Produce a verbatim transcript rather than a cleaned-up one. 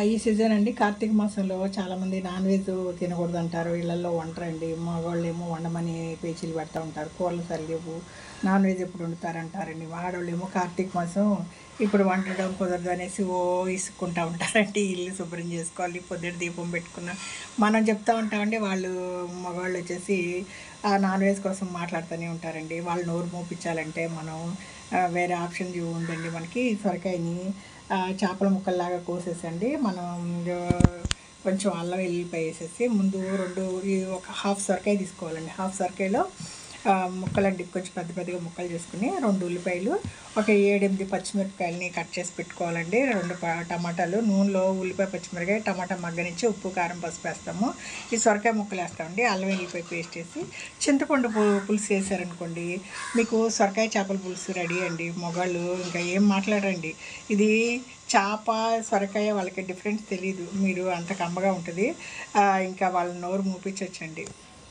ఈ సీజన్ అండి కార్తీక మాసంలో చాలామంది నాన్ వెజ్ తినకూడదు అంటారు. ఇళ్లలో వంటరండి. మగవాళ్ళేమో వండమని పేచీలు పెడతా ఉంటారు. కూరలు సరిలేవు, నాన్ వెజ్ ఎప్పుడు వండుతారంటారండి. ఆడవాళ్ళేమో కార్తీక మాసం ఇప్పుడు వండడం కుదరదు అనేసి ఓ ఇసుక్కుంటూ ఉంటారండి. ఇల్లు శుభ్రం చేసుకోవాలి, పొద్దుట దీపం పెట్టుకున్న మనం చెప్తా ఉంటామండి. వాళ్ళు మగవాళ్ళు వచ్చేసి ఆ నాన్ వెజ్ కోసం మాట్లాడుతూనే ఉంటారండి. వాళ్ళు నోరు మోపించాలంటే మనం వేరే ఆప్షన్ ఉందండి. మనకి సొరకాయని చేపల ముక్కల్లాగా కోసేసండి మనం కొంచెం అల్లం వెల్లిపాయ వేసేసి ముందు రెండు ఒక హాఫ్ సొరకాయ తీసుకోవాలండి. హాఫ్ సొరకాయలో ముక్కలండి కొంచెం పెద్ద పెద్దగా ముక్కలు చేసుకుని రెండు ఉల్లిపాయలు, ఒక ఏడెనిమిది పచ్చిమిరపకాయలని కట్ చేసి పెట్టుకోవాలండి. రెండు టమాటాలు, నూనెలో ఉల్లిపాయ పచ్చిమిరపకాయ టమాటా మగ్గనిచ్చి ఉప్పు కారం పసుపు వేస్తాము. ఈ సొరకాయ ముక్కలు వేస్తామండి. అల్లం వెల్లిపాయ పేస్ట్ వేసి చింతపండు పులుసు వేసారనుకోండి మీకు సొరకాయ చేపల పులుసు రెడీ అండి. మొగాళ్ళు ఇంకా ఏం మాట్లాడండి. ఇది చేప సొరకాయ వాళ్ళకి డిఫరెన్స్ తెలియదు. మీరు అంత కమ్మగా ఉంటుంది. ఇంకా వాళ్ళ నోరు మూపించవచ్చండి.